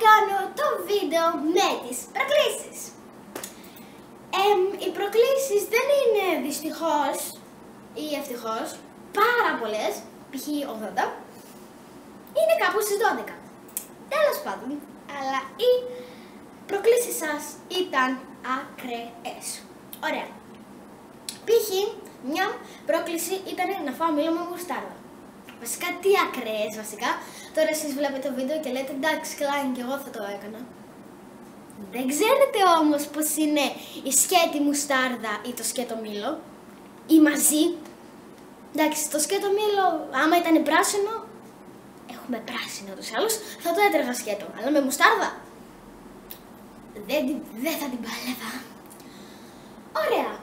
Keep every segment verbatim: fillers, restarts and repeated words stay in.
κάνω το βίντεο με τις προκλήσεις. Ε, οι προκλήσεις δεν είναι δυστυχώς ή ευτυχώς πάρα πολλές, π.χ. ογδόντα, είναι κάπου στις δώδεκα. Τέλος πάντων, αλλά οι προκλήσεις σας ήταν ακραίες. Ωραία. Π.χ. μια πρόκληση ήταν να φάω μήλο με μουστάρδα. Βασικά, τι ακραίες βασικά. Τώρα εσείς βλέπετε το βίντεο και λέτε εντάξει, κλάιν και εγώ θα το έκανα. Δεν ξέρετε όμως πως είναι η σκέτη μουστάρδα ή το σκέτο μήλο ή μαζί. Εντάξει, το σκέτο μήλο άμα ήταν πράσινο, έχουμε πράσινο τους άλλους, θα το έτρεχα σκέτο. Αλλά με μουστάρδα δεν, δεν θα την παλεύα. Ωραία.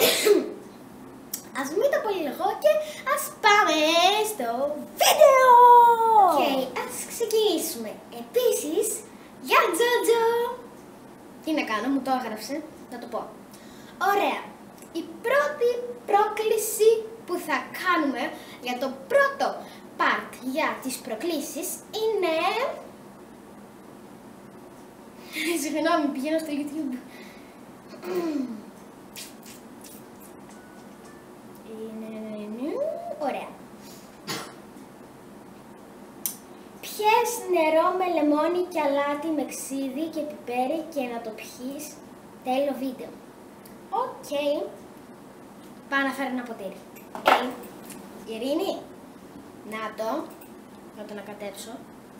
Ας μην το πολυλογώ και ας πάμε στο βίντεο! Οκ, okay, ας ξεκινήσουμε. Επίσης, για Τζότζο! Τι να κάνω, μου το έγραψε, να το πω. Ωραία. Η πρώτη πρόκληση που θα κάνουμε για το πρώτο part για τις προκλήσεις είναι... Συγγνώμη, πηγαίνω στο YouTube. Ωραία. Πιες νερό με λεμόνι και αλάτι με ξύδι και πιπέρι και να το πιείς. Τέλο βίντεο. Οκ. Okay. Πάω να φέρω ένα ποτήρι. Okay. Ειρήνη. Να το. Να το ανακατέψω.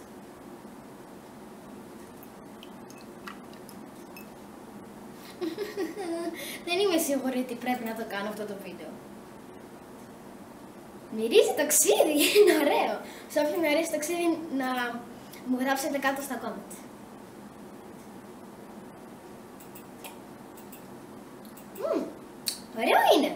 Δεν είμαι σίγουρη ότι πρέπει να το κάνω αυτό το βίντεο. Μυρίζει το ξύδι, είναι ωραίο. Σε όποιον αρέσει το ξύδι να μου γράψετε κάτω στα comments. Mm, ωραίο είναι.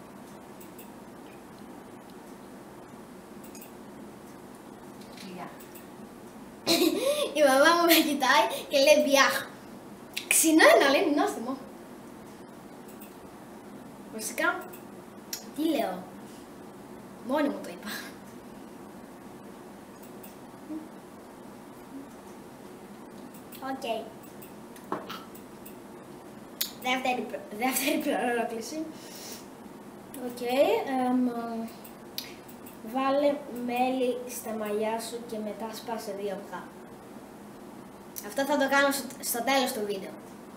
Η μαμά μου με κοιτάει και λέει μπιάχ. Ξινό είναι, αλλά είναι νόστιμο. Βασικά, τι λέω. Μόνη μου το είπα. Οκ. Okay. Δεύτερη, δεύτερη πρόκληση. Οκ. Okay. Um, βάλε μέλι στα μαλλιά σου και μετά σπάσε δύο αυγά. Αυτό θα το κάνω στο, στο τέλος του βίντεο.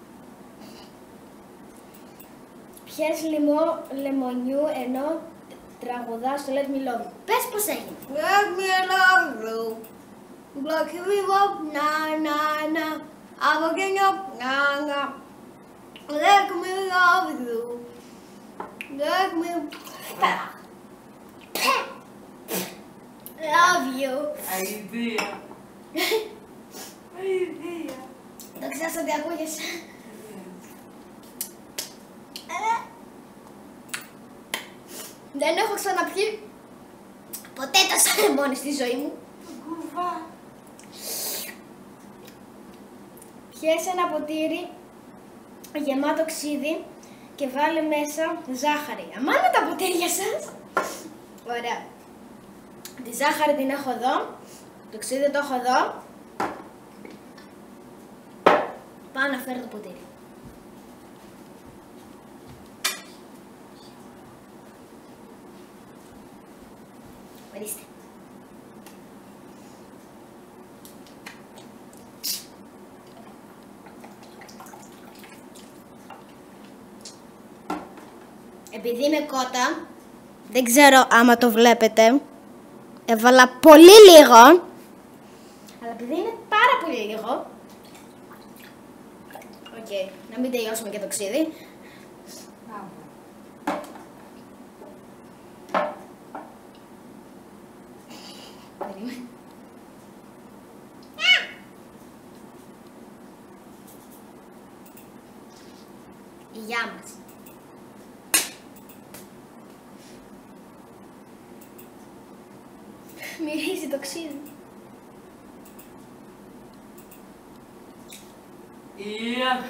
Πιες λιμό λεμονιού ενώ τραγουδάς το Let Me Love You. Πες πως έγινε. Let me love you. Block you up, na na na. I'm waking up, na na. Let me love you. Let me love you. Αηδία. Αηδία. Το ξέρεις ότι ακούγεσαι. Δεν έχω ξαναπιεί ποτέ τόσα λεμόνι στη ζωή μου. Κουβά. Πιες ένα ποτήρι γεμάτο ξύδι και βάλε μέσα ζάχαρη. Αμάνα τα ποτήρια σας. Ωραία. Τη ζάχαρη την έχω εδώ. Το ξύδι το έχω εδώ. Πάω να φέρω το ποτήρι. Ορίστε. Επειδή είμαι κότα, δεν ξέρω άμα το βλέπετε, έβαλα πολύ λίγο, αλλά επειδή είναι πάρα πολύ λίγο, οκ, okay, να μην τελειώσουμε και το ξύδι. Γεια μας. Μυρίζει το ξύδι. Yeah.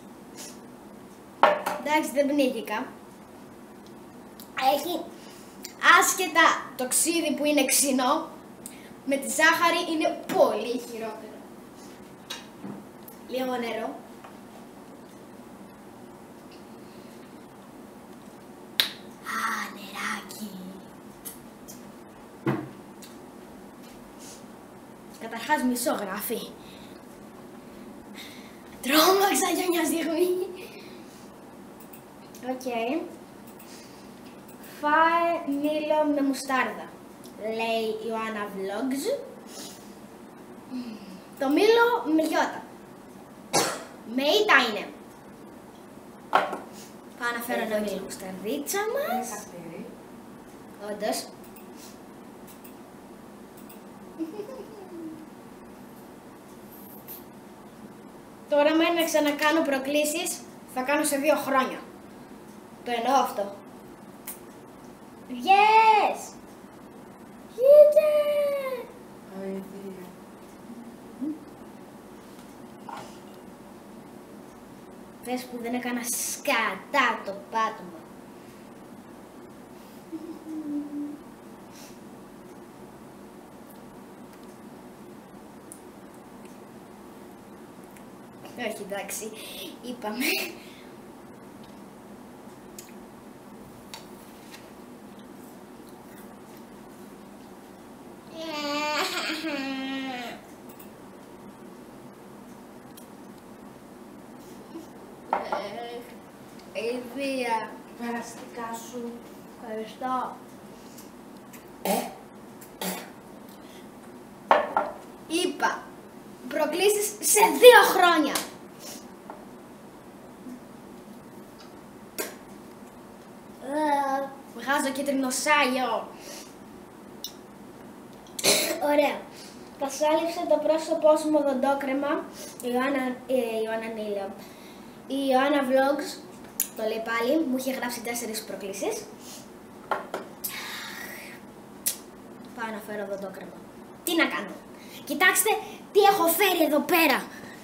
Εντάξει, δεν πνίγηκα. Έχει άσχετα το ξύδι που είναι ξινό, με τη ζάχαρη είναι πολύ χειρότερο. Λίγο νερό. Α, νεράκι. Καταρχάς μισό γράφει. Τρόμαξα για μια στιγμή. Οκ. Okay. Φάε μήλο με μουστάρδα, λέει η Ιωάννα Vlogs. Το μήλο με γιώτα. Με ήττα είναι. Πάω να φέρω ένα μήλο μουσταρδίτσα μας. Είναι καυτερή. Όντως. Τώρα μένει να ξανακάνω προκλήσεις, θα κάνω σε δύο χρόνια. Το εννοώ αυτό. Yes! Yeah! Αηδία. Πες που δεν έκανα σκατά το πάτωμα. Όχι, εντάξει, είπαμε. Ιδία. Περαστικά σου. Ευχαριστώ. Είπα, προκλήσεις σε δύο χρόνια. Ε, βγάζω κίτρινο σάλιο. Ωραία. Πασάλιψε το πρόσωπό σου με οδοντόκρεμα. Η Ιωάννα, η Ιωάννα Νίλα. Η Ιωάννα Vlogs, το λέει πάλι, μου είχε γράψει τέσσερις προκλήσεις. Πάω να φέρω οδοντόκρεμα. Τι να κάνω. Κοιτάξτε τι έχω φέρει εδώ πέρα.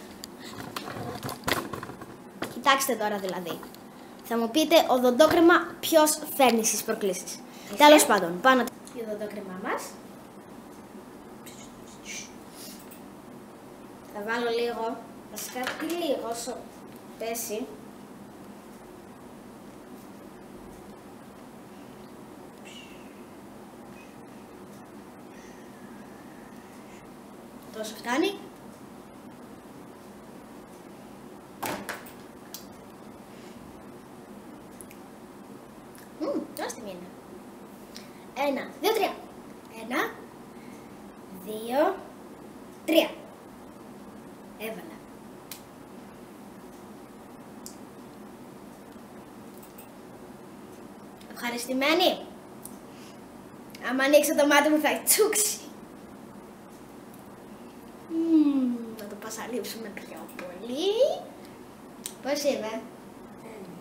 Κοιτάξτε τώρα δηλαδή. Θα μου πείτε οδοντόκρεμα ποιος φέρνει στις προκλήσεις. Τέλος πάντων, πάνω το οδοντόκρεμά μας. Θα βάλω λίγο, βασικά τι λίγο όσο πέσει. Τόσο φτάνει. Μμμ, δώστε μία. Ένα, δύο, τρία. Ένα, δύο, τρία. Έβαλα. Ευχαριστημένη. Άμα ανοίξω το μάτι μου θα τσούξει. Μμμ, να το πασαλείψουμε πιο πολύ. Πώς είμαι? Τέλεια.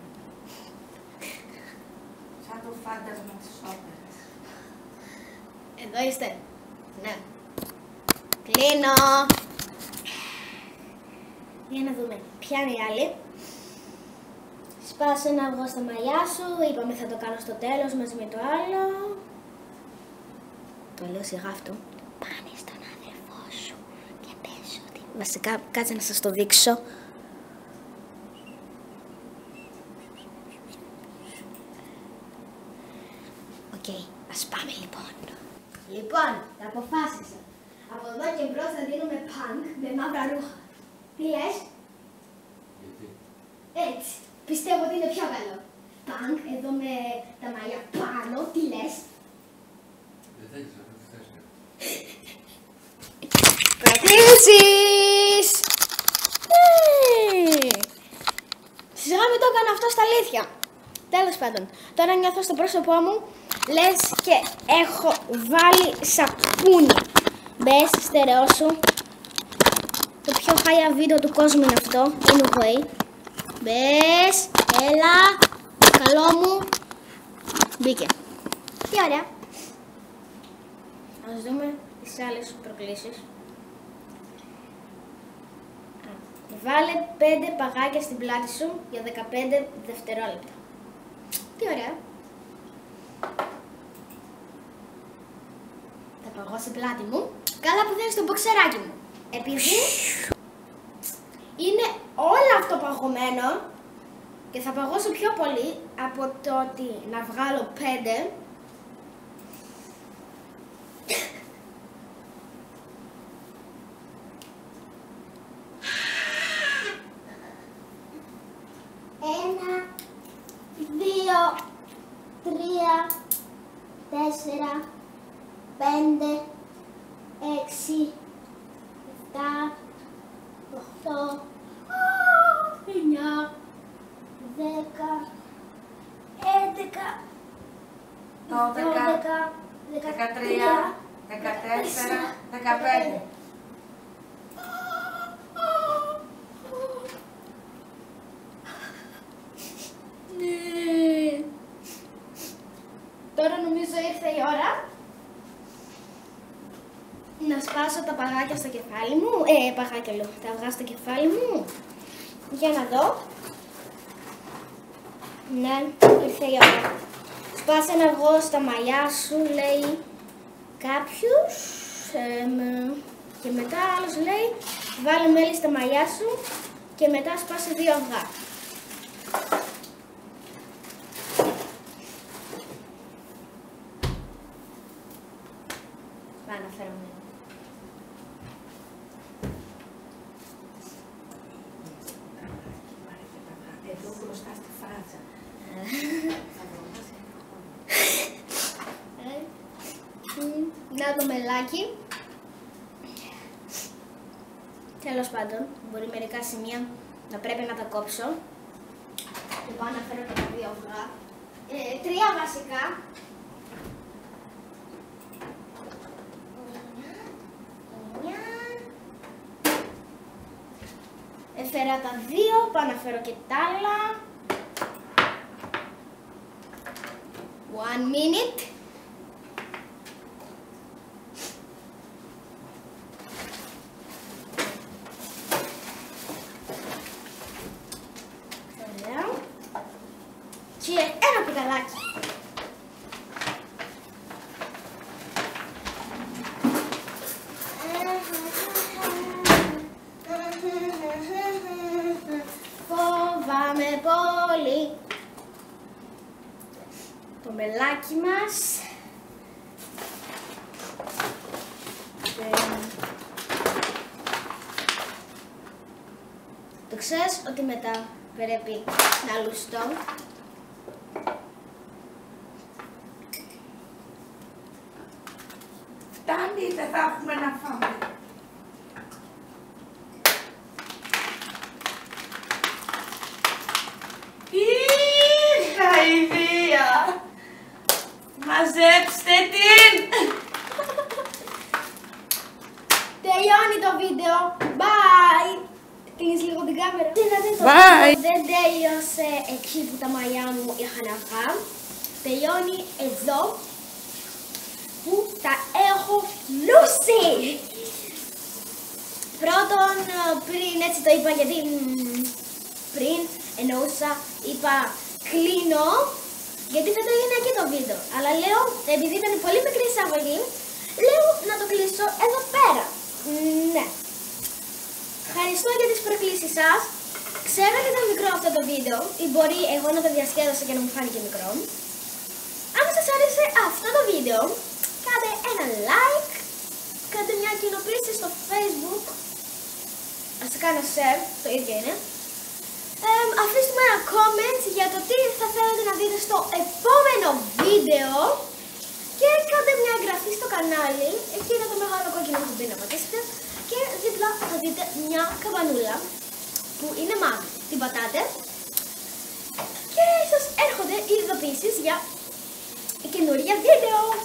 Σαν το φάντασμα της όπερας. Εδώ είστε. Ναι. Κλείνω. Για να δούμε. Ποια είναι η άλλη. Σπάσε ένα αυγό στα μαλλιά σου. Είπαμε θα το κάνω στο τέλος μαζί με το άλλο. Το λέω σιγά αυτό. Πάνε στον αδερφό σου και πες ότι... Βασικά, κάτσε να σας το δείξω. Οκ, okay, ας πάμε λοιπόν. Λοιπόν, τα αποφάσισα. Από εδώ και μπρος θα δίνουμε πανκ με μαύρα ρούχα. Τι λες? Γιατί? Έτσι. Πιστεύω ότι είναι πιο καλό. Πανκ, εδώ με τα μαλλιά πάνω. Τι λες? Δεν θα ξέρω, δεν θα ξέρω. Προκλήσεις! Σιγά μην το έκανα αυτό στα αλήθεια. Τέλος πάντων, τώρα νιώθω στο πρόσωπό μου λες και έχω βάλει σαπούνι. Μπες, στερεώσου. Το πιο χάλια βίντεο του κόσμου είναι αυτό. Anyway. Μπες, έλα. Καλό μου. Μπήκε. Τι ωραία. Ας δούμε τις άλλες προκλήσεις. Βάλε πέντε παγάκια στην πλάτη σου για δεκαπέντε δευτερόλεπτα. Τι ωραία. στη πλάτη μου. Καλά που δεν είναι στο μποξεράκι μου. Επειδή είναι όλο αυτό παγωμένο και θα παγώσω πιο πολύ από το ότι να βγάλω πέντε. Ένα, δύο, τρία, τέσσερα, πέντε, έξι, επτά, οχτώ, εννιά, δέκα, έντεκα, δώδεκα, δεκατρία, δεκατέσσερα, δεκαπέντε. Ναι. Τώρα νομίζω ήρθε η ώρα να σπάσω τα παγάκια στο κεφάλι μου. Ε, παγάκια λέω, τα αυγά στο κεφάλι μου. Για να δω. Ναι, ήρθε η ώρα. Σπάσε ένα αυγό στα μαλλιά σου, λέει κάποιος. Ε, και μετά άλλος λέει, βάλε μέλι στα μαλλιά σου και μετά σπάσε δύο αυγά. Πάω να φέρω μέλι. Εδώ μπροστά στη φράτσα. Να το μελάκι. Τέλος πάντων, μπορεί μερικά σημεία να πρέπει να τα κόψω. Και πάω να φέρω και τα δύο αυγά. Ε, τρία βασικά. Έφερα τα δύο, πάω να φέρω και τα άλλα. One minute. Ωραία. Και ένα κουταλάκι. Φοβάμαι πολύ το μελάκι μας. Το ξέρεις ότι μετά πρέπει να λουστώ. Φτάνει, δεν θα έχουμε να φάμε. Είχα ιδέα! Μαζέψτε την! Τελειώνει το βίντεο. Bye! Κλείνεις λίγο την κάμερα. Δηλαδή το Bye. βίντεο δεν τέλειωσε εκεί που τα μαλλιά μου είχαν αυγά. Τελειώνει εδώ που τα έχω λούσει. Πρώτον, πριν έτσι το είπα γιατί μ, πριν εννοούσα, είπα κλείνω γιατί δεν το έγινε εκεί το βίντεο. Αλλά λέω, επειδή ήταν πολύ μικρή εισαγωγή, λέω να το κλείσω εδώ πέρα. Ναι. Ευχαριστώ για τις προκλήσεις σας. Ξέρω ότι ήταν μικρό αυτό το βίντεο ή μπορεί εγώ να το διασκέδασα και να μου φάνηκε μικρό. Αν σας άρεσε αυτό το βίντεο, κάντε ένα like, κάντε μια κοινοποίηση στο Facebook. Ας το κάνω share, το ίδιο είναι. Ε, αφήστε μου ένα comment για το τι θα θέλετε να δείτε στο επόμενο βίντεο και κάντε μια εγγραφή στο κανάλι, εκεί είναι το μεγάλο κόκκινο κουμπί να πατήσετε και δίπλα θα δείτε μια καμπανούλα που είναι μαύρη, την πατάτε και σας έρχονται οι ειδοποιήσεις για καινούργια βίντεο.